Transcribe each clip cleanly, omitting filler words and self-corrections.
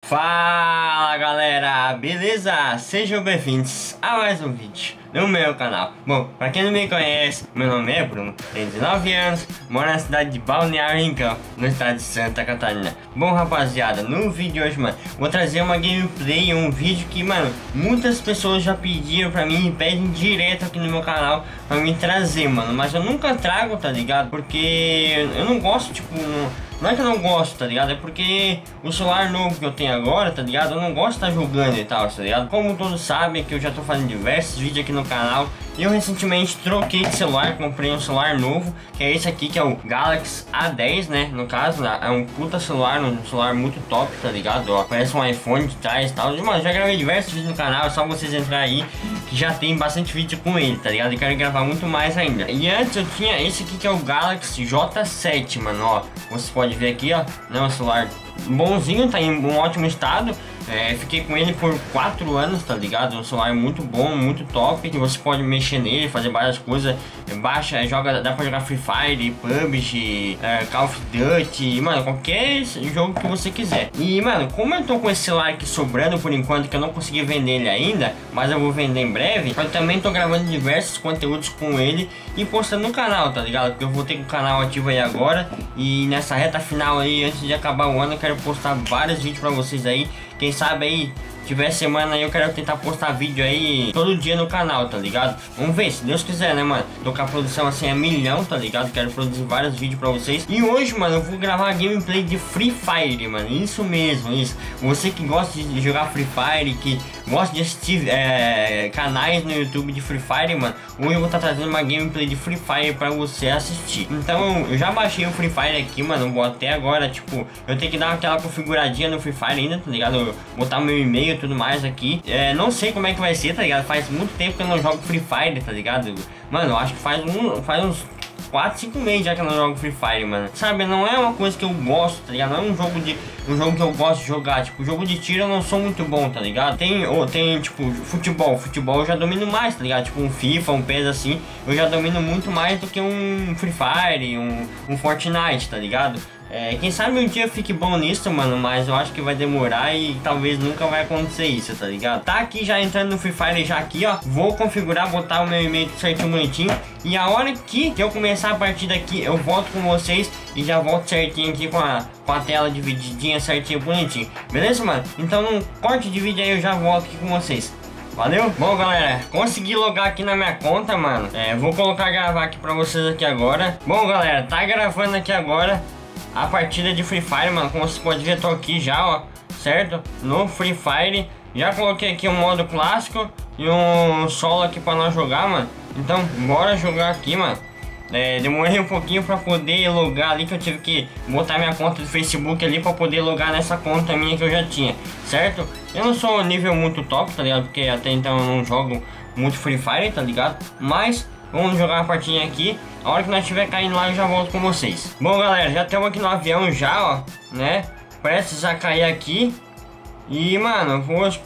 Fala galera, beleza? Sejam bem-vindos a mais um vídeo no meu canal. Bom, pra quem não me conhece, meu nome é Bruno, tenho 19 anos, moro na cidade de Balneário Rincão, no estado de Santa Catarina. Bom rapaziada, no vídeo de hoje, mano, vou trazer uma gameplay, um vídeo que, mano, muitas pessoas já pediram pra mim e pedem direto aqui no meu canal pra mim trazer, mano. Mas eu nunca trago, tá ligado? Porque eu não gosto, tipo, não é que eu não gosto, tá ligado? É porque o celular novo que eu tenho agora, tá ligado? Eu não gosto de estar jogando e tal, tá ligado? Como todos sabem que eu já tô fazendo diversos vídeos aqui no canal. E eu recentemente troquei de celular, comprei um celular novo, que é esse aqui, que é o Galaxy A10, né? No caso, é um puta celular, um celular muito top, tá ligado? Ó, parece um iPhone de trás e tal. E, mano, já gravei diversos vídeos no canal, é só vocês entrarem aí, que já tem bastante vídeo com ele, tá ligado? E quero gravar muito mais ainda. E antes eu tinha esse aqui, que é o Galaxy J7, mano, ó. Você pode ver aqui, ó, né? Um celular bonzinho, tá em um ótimo estado. Fiquei com ele por 4 anos, tá ligado? Um celular muito bom, muito top, que você pode mexer nele, fazer várias coisas. Baixa, joga, dá pra jogar Free Fire, PUBG, Call of Duty, mano, qualquer jogo que você quiser. E, mano, como eu tô com esse celular aqui sobrando por enquanto, que eu não consegui vender ele ainda, mas eu vou vender em breve, eu também tô gravando diversos conteúdos com ele e postando no canal, tá ligado? Porque eu vou ter o canal ativo aí agora, e nessa reta final aí, antes de acabar o ano, eu quero postar vários vídeos pra vocês aí. Quem sabe aí, tiver semana aí, eu quero tentar postar vídeo aí todo dia no canal, tá ligado? Vamos ver, se Deus quiser, né, mano? Tô com a produção assim a milhão, tá ligado? Quero produzir vários vídeos pra vocês. E hoje, mano, eu vou gravar a gameplay de Free Fire, mano. Isso mesmo, isso. Você que gosta de jogar Free Fire, que gosta de assistir canais no YouTube de Free Fire, mano, hoje eu vou estar trazendo uma gameplay de Free Fire pra você assistir. Então, eu já baixei o Free Fire aqui, mano. Vou até agora, tipo, eu tenho que dar aquela configuradinha no Free Fire ainda, tá ligado? Botar meu e-mail e tudo mais aqui. Não sei como é que vai ser, tá ligado? Faz muito tempo que eu não jogo Free Fire, tá ligado? Mano, eu acho que faz uns 4, 5 meses já que eu não jogo Free Fire, mano. Sabe, não é uma coisa que eu gosto, tá ligado? Não é um jogo que eu gosto de jogar. Tipo, jogo de tiro eu não sou muito bom, tá ligado? Tem tipo, futebol eu já domino mais, tá ligado? Tipo, um FIFA, um PES assim, eu já domino muito mais do que um Free Fire, um Fortnite, tá ligado? Quem sabe um dia eu fique bom nisso, mano, mas eu acho que vai demorar e talvez nunca vai acontecer isso, tá ligado? Tá aqui já entrando no Free Fire já aqui, ó. Vou configurar, botar o meu e-mail certinho, bonitinho. E a hora que eu começar a partida aqui, eu volto com vocês e já volto certinho aqui com a tela divididinha certinho, bonitinho. Beleza, mano? Então num corte de vídeo aí eu já volto aqui com vocês. Valeu? Bom, galera, consegui logar aqui na minha conta, mano. Vou colocar gravar aqui pra vocês aqui agora. Bom, galera, tá gravando aqui agora a partida de Free Fire, mano. Como você pode ver, eu tô aqui já, ó, certo? No Free Fire. Já coloquei aqui um modo clássico e um solo aqui pra nós jogar, mano. Então, bora jogar aqui, mano. Demorei um pouquinho pra poder logar ali, que eu tive que botar minha conta do Facebook ali pra poder logar nessa conta minha que eu já tinha, certo? Eu não sou nível muito top, tá ligado? Porque até então eu não jogo muito Free Fire, tá ligado? Mas vamos jogar uma partidinha aqui. A hora que nós estiver caindo lá eu já volto com vocês. Bom, galera, já estamos aqui no avião já, ó, né? Prestes a cair aqui. E, mano,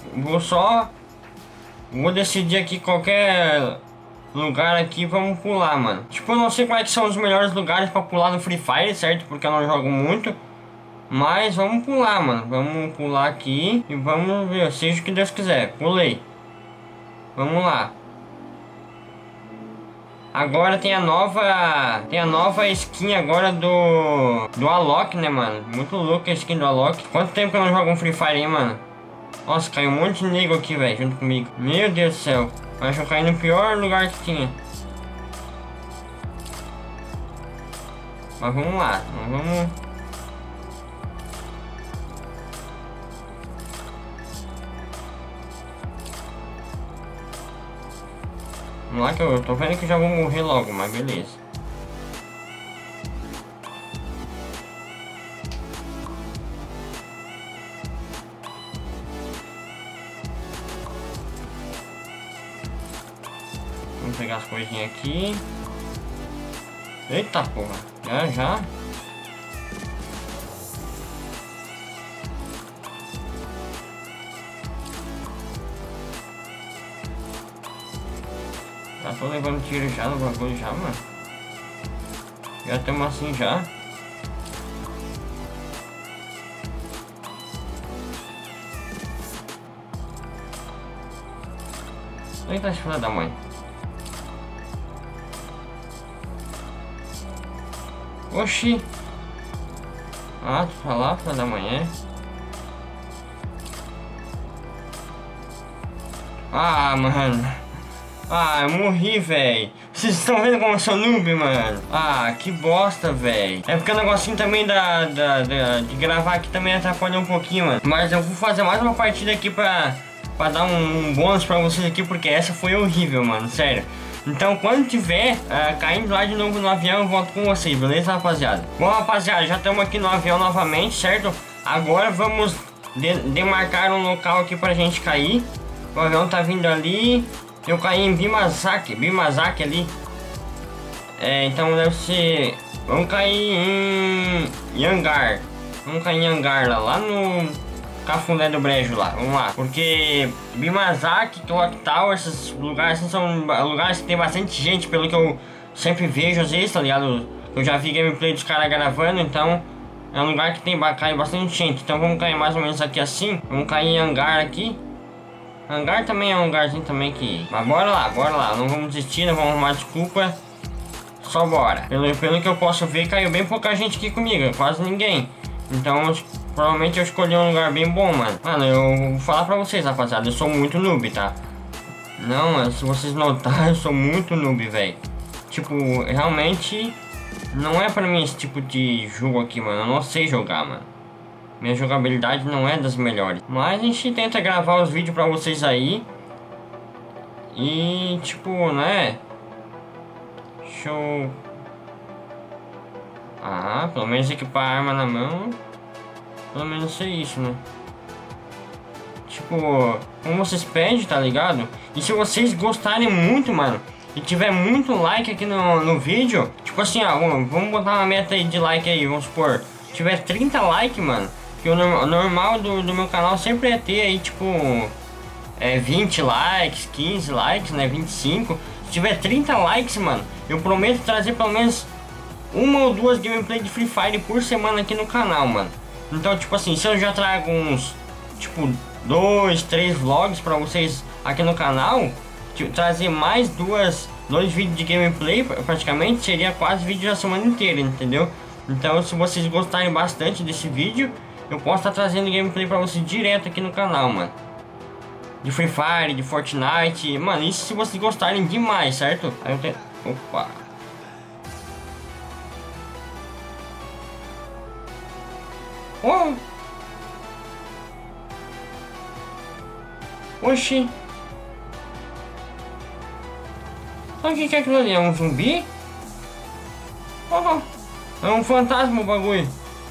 vou decidir aqui qualquer lugar aqui, vamos pular, mano. Tipo, eu não sei quais são os melhores lugares pra pular no Free Fire, certo? Porque eu não jogo muito. Mas vamos pular, mano. Vamos pular aqui e vamos ver, seja o que Deus quiser. Pulei. Vamos lá. Agora tem a nova skin agora do Alok, né, mano? Muito louco a skin do Alok. Quanto tempo que eu não jogo um Free Fire, hein, mano? Nossa, caiu um monte de nego aqui, velho, junto comigo. Meu Deus do céu. Acho que eu caí no pior lugar que tinha. Mas vamos lá. Vamos lá, que eu tô vendo que já vou morrer logo, mas beleza. Vamos pegar as coisinhas aqui. Eita porra, já. Já tô levando tiro já no bagulho já, mano. Já estamos assim já. Eita, filha da mãe. Oxi. Ah, tu pra lá, filha da manhã. Ah, mano. Ah, eu morri, velho. Vocês estão vendo como eu sou noob, mano? Ah, que bosta, velho. É porque o negocinho também de gravar aqui também atrapalha um pouquinho, mano. Mas eu vou fazer mais uma partida aqui pra dar um bônus pra vocês aqui, porque essa foi horrível, mano, sério. Então quando tiver caindo lá de novo no avião, eu volto com vocês, beleza, rapaziada? Bom, rapaziada, já estamos aqui no avião novamente, certo? Agora vamos demarcar um local aqui pra gente cair. O avião tá vindo ali. Eu caí em Bimazaki ali. Então deve ser... Vamos cair em Yangar. Vamos cair em Yangar lá no Cafundé do Brejo lá. Vamos lá. Porque Bimazaki, Clock Tower, esses lugares assim, são lugares que tem bastante gente, pelo que eu sempre vejo às vezes, tá ligado? Eu já vi gameplay dos caras gravando, então é um lugar que cai bastante gente. Então vamos cair mais ou menos aqui assim. Vamos cair em Yangar aqui. Hangar também é um lugarzinho também que... Mas bora lá, não vamos desistir, não vamos arrumar desculpa. Só bora. Pelo que eu posso ver, caiu bem pouca gente aqui comigo, quase ninguém. Então, provavelmente eu escolhi um lugar bem bom, mano. Mano, eu vou falar pra vocês, rapaziada, eu sou muito noob, tá? Não, mano, se vocês notarem, eu sou muito noob, velho. Tipo, realmente, não é pra mim esse tipo de jogo aqui, mano. Eu não sei jogar, mano. Minha jogabilidade não é das melhores. Mas a gente tenta gravar os vídeos pra vocês aí. E tipo, né? Show. Ah, pelo menos equipar a arma na mão. Pelo menos ser isso, né? Tipo, como vocês pedem, tá ligado? E se vocês gostarem muito, mano, e tiver muito like aqui no vídeo, tipo assim, ó, vamos botar uma meta aí de like aí, vamos supor. Se tiver 30 likes, mano, que o normal do meu canal sempre é ter aí, tipo, 20 likes, 15 likes, né, 25. Se tiver 30 likes, mano, eu prometo trazer pelo menos uma ou duas gameplay de Free Fire por semana aqui no canal, mano. Então, tipo assim, se eu já trago uns, tipo, 2, 3 vlogs pra vocês aqui no canal, trazer mais dois vídeos de gameplay, praticamente, seria quase vídeo da semana inteira, entendeu? Então, se vocês gostarem bastante desse vídeo, eu posso estar trazendo gameplay pra vocês direto aqui no canal, mano. De Free Fire, de Fortnite. Mano, isso se vocês gostarem demais, certo? Aí eu tenho... Opa. Oh. Oxi. O que é aquilo ali? É um zumbi? Oh. É um fantasma o bagulho.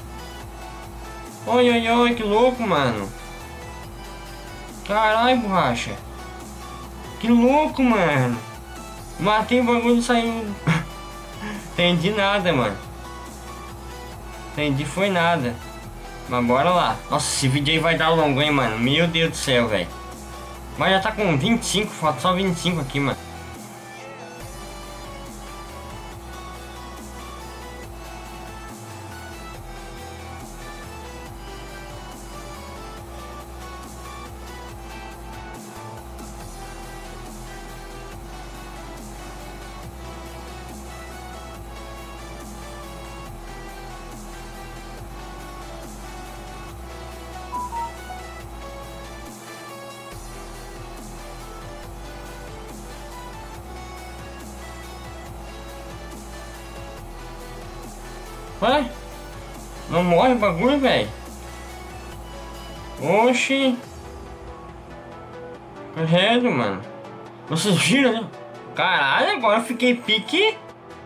Oi, oi, oi, que louco, mano. Caralho, borracha. Que louco, mano. Matei o bagulho e saiu. Entendi nada, mano. Entendi foi nada. Mas bora lá. Nossa, esse vídeo aí vai dar longo, hein, mano. Meu Deus do céu, velho. Mas já tá com 25, falta só 25 aqui, mano. Ué? Não morre o bagulho, velho? Oxi. Credo, mano. Vocês viram, né? Caralho, agora eu fiquei pique.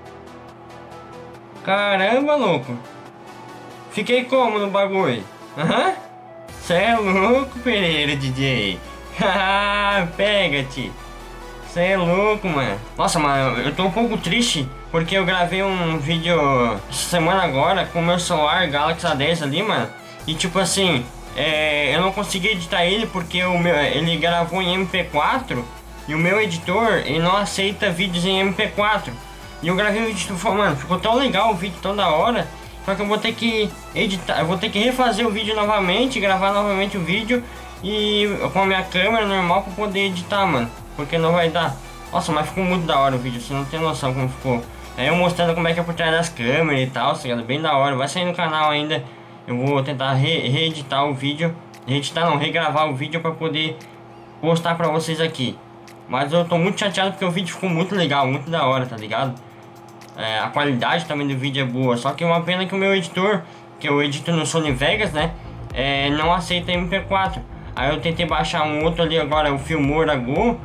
Caramba, louco. Fiquei como no bagulho? Aham. Cê é louco, Pereira, DJ. Haha, pega-te. Cê é louco, mano. Nossa, mano, eu tô um pouco triste porque eu gravei um vídeo essa semana agora com o meu celular Galaxy A10 ali, mano. E tipo assim, eu não consegui editar ele porque ele gravou em MP4 e o meu editor, ele não aceita vídeos em MP4. E eu gravei um vídeo, mano, ficou tão legal o vídeo, tão da hora, Só que eu vou ter que editar, eu vou ter que refazer o vídeo novamente, gravar novamente o vídeo e com a minha câmera normal pra poder editar, mano. Porque não vai dar. Nossa, mas ficou muito da hora o vídeo, você não tem noção como ficou. Aí eu mostrando como é que é por trás das câmeras e tal, tá ligado? Bem da hora, vai sair no canal ainda. Eu vou tentar reeditar o vídeo. Reeditar não, regravar o vídeo pra poder postar pra vocês aqui. Mas eu tô muito chateado porque o vídeo ficou muito legal, muito da hora, tá ligado? A qualidade também do vídeo é boa. Só que é uma pena que o meu editor, que eu edito no Sony Vegas, né? Não aceita MP4. Aí eu tentei baixar um outro ali agora, o Filmora Go.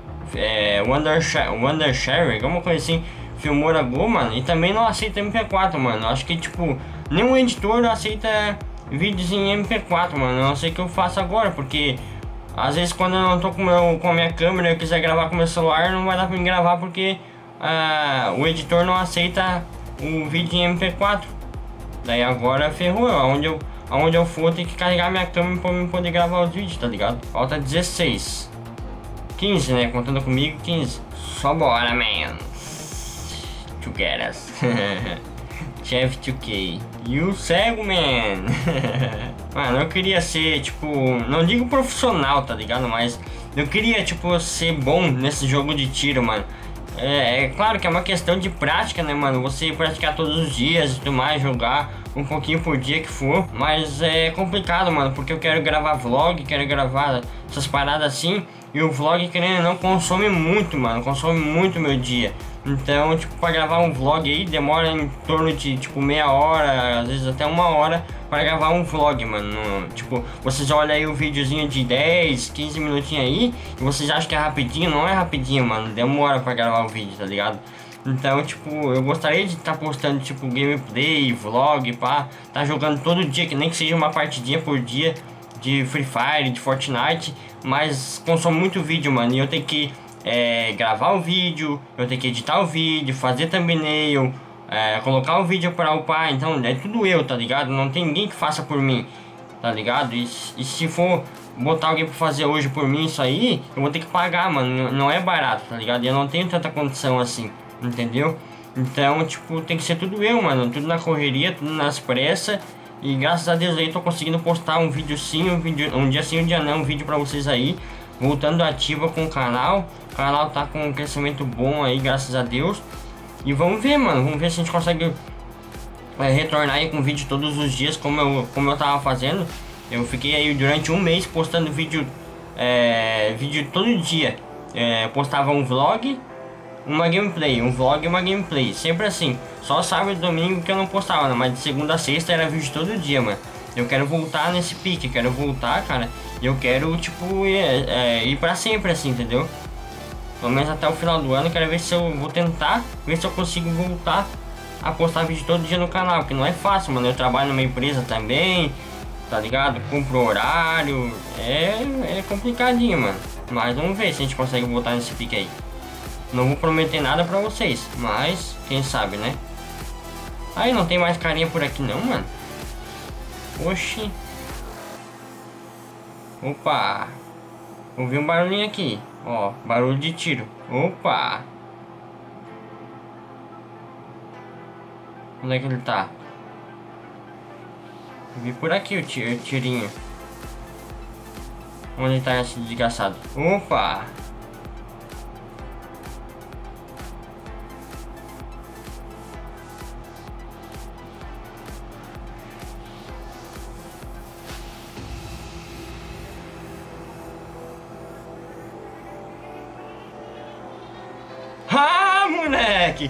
Wondershare, alguma coisa assim. Filmora Go, mano. E também não aceita MP4, mano. Acho que, tipo, nenhum editor aceita vídeos em MP4, mano. Eu não sei o que eu faço agora, porque às vezes quando eu não tô com a minha câmera e eu quiser gravar com o meu celular, não vai dar pra me gravar porque o editor não aceita o vídeo em MP4. Daí agora ferrou. Aonde eu for, tem que carregar minha câmera pra eu poder gravar os vídeos, tá ligado? Falta 16. 15, né? Contando comigo, 15. Só bora, man. Together. Chef 2K. E o cego, man. Mano, eu queria ser, tipo, não digo profissional, tá ligado? Mas eu queria, tipo, ser bom nesse jogo de tiro, mano. É claro que é uma questão de prática, né, mano? Você praticar todos os dias e tudo mais, jogar um pouquinho por dia que for. Mas é complicado, mano, porque eu quero gravar vlog, quero gravar essas paradas assim. E o vlog, querendo ou não, consome muito, mano. Consome muito meu dia. Então, tipo, pra gravar um vlog aí, demora em torno de, tipo, meia hora, às vezes até uma hora pra gravar um vlog, mano. Tipo, vocês olham aí o videozinho de 10, 15 minutinhos aí e vocês acham que é rapidinho, não é rapidinho, mano. Demora pra gravar o vídeo, tá ligado? Então, tipo, eu gostaria de estar postando, tipo, gameplay, vlog, pá. Tá jogando todo dia, que nem que seja uma partidinha por dia de Free Fire, de Fortnite. Mas consome muito vídeo, mano, e eu tenho que gravar o vídeo, eu tenho que editar o vídeo, fazer thumbnail, colocar o vídeo para upar. Então é tudo eu, tá ligado? Não tem ninguém que faça por mim, tá ligado? E se for botar alguém pra fazer hoje por mim isso aí, eu vou ter que pagar, mano. Não é barato, tá ligado? E eu não tenho tanta condição assim, entendeu? Então, tipo, tem que ser tudo eu, mano. Tudo na correria, tudo nas pressas. E graças a Deus aí tô conseguindo postar um vídeo sim, um dia sim, um dia não, um vídeo pra vocês aí. Voltando ativa com o canal. O canal tá com um crescimento bom aí, graças a Deus. E vamos ver, mano. Vamos ver se a gente consegue retornar aí com vídeo todos os dias, como eu tava fazendo. Eu fiquei aí durante um mês postando vídeo todo dia. Postava um vlog, uma gameplay, um vlog e uma gameplay. Sempre assim. Só sábado e domingo que eu não postava, né? Mas de segunda a sexta era vídeo todo dia, mano. Eu quero voltar nesse pique, quero voltar, cara. E eu quero, tipo, ir pra sempre, assim, entendeu? Pelo menos até o final do ano, quero ver se eu vou tentar, ver se eu consigo voltar a postar vídeo todo dia no canal. Porque não é fácil, mano. Eu trabalho numa empresa também, tá ligado? Cumpro horário. É complicadinho, mano. Mas vamos ver se a gente consegue voltar nesse pique aí. Não vou prometer nada pra vocês, mas quem sabe, né? Aí não tem mais carinha por aqui não, mano. Oxi. Opa. Ouvi um barulhinho aqui. Ó, barulho de tiro. Opa. Onde é que ele tá? Vi por aqui o tirinho. Onde tá esse desgraçado? Opa. Ah, moleque!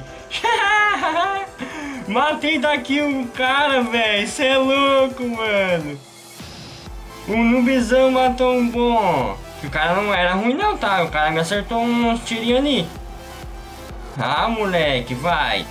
Matei daqui um cara, velho. Cê é louco, mano. O noobzão matou um bom. O cara não era ruim não, tá? O cara me acertou uns tirinhos ali. Ah, moleque, vai.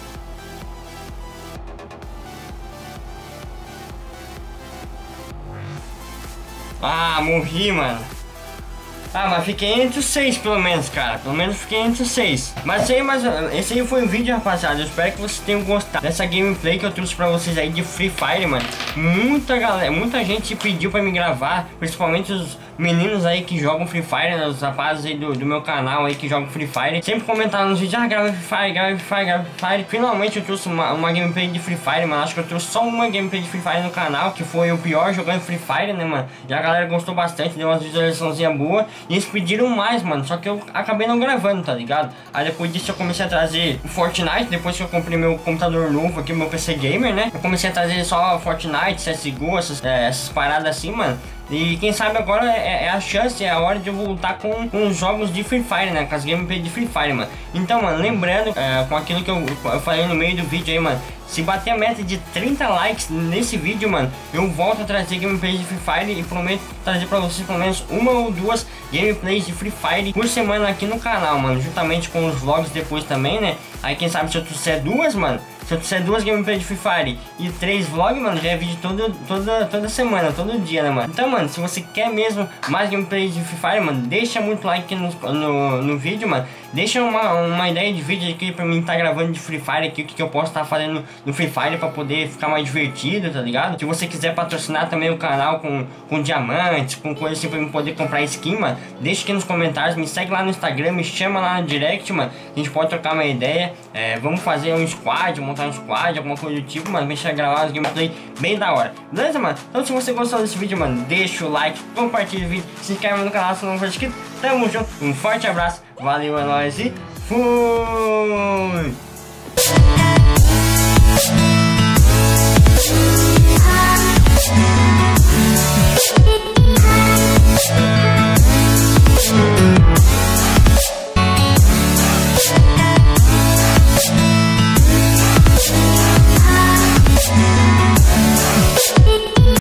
Ah, morri, mano. Ah, mas fiquei entre os 6 pelo menos, cara. Pelo menos fiquei entre os 6. Mas esse aí foi o vídeo, rapaziada. Eu espero que vocês tenham gostado dessa gameplay que eu trouxe pra vocês aí de Free Fire, mano. Muita gente pediu pra me gravar, principalmente meninos aí que jogam Free Fire, né? Os rapazes aí do meu canal aí que jogam Free Fire, sempre comentaram nos vídeos, grava Free Fire, grava Free Fire, grava Free Fire. Finalmente eu trouxe uma gameplay de Free Fire, mano. Acho que eu trouxe só uma gameplay de Free Fire no canal, que foi o pior jogando Free Fire, né, mano? E a galera gostou bastante, deu umas visualizaçãozinhas boas. E eles pediram mais, mano, só que eu acabei não gravando, tá ligado? Aí depois disso eu comecei a trazer o Fortnite, depois que eu comprei meu computador novo aqui, meu PC Gamer, né? Eu comecei a trazer só Fortnite, CSGO, essas paradas assim, mano. E quem sabe agora é a chance, é a hora de eu voltar com os jogos de Free Fire, né? Com as gameplays de Free Fire, mano. Então, mano, lembrando, com aquilo que eu falei no meio do vídeo aí, mano. Se bater a meta de 30 likes nesse vídeo, mano, eu volto a trazer gameplays de Free Fire e prometo trazer pra vocês pelo menos uma ou duas gameplays de Free Fire por semana aqui no canal, mano. Juntamente com os vlogs depois também, né? Aí quem sabe se eu trouxer duas, mano. Se eu trouxer duas gameplays de Free Fire e 3 vlogs, mano, já é vídeo toda semana, todo dia, né, mano? Então, mano, se você quer mesmo mais gameplays de Free Fire, mano, deixa muito like aqui no vídeo, mano. Deixa uma ideia de vídeo aqui pra mim estar gravando de Free Fire aqui, o que eu posso estar fazendo no Free Fire pra poder ficar mais divertido, tá ligado? Se você quiser patrocinar também o canal com diamantes, com coisas assim pra eu poder comprar skin, mano, deixa aqui nos comentários, me segue lá no Instagram, me chama lá no direct, mano. A gente pode trocar uma ideia, vamos fazer um squad, montar um squad, alguma coisa do tipo, mano. Deixa eu gravar os gameplay bem da hora, beleza, mano? Então se você gostou desse vídeo, mano, deixa o like, compartilha o vídeo, se inscreve no canal se não for inscrito. Tamo junto, um forte abraço, valeu, é nóis e fui!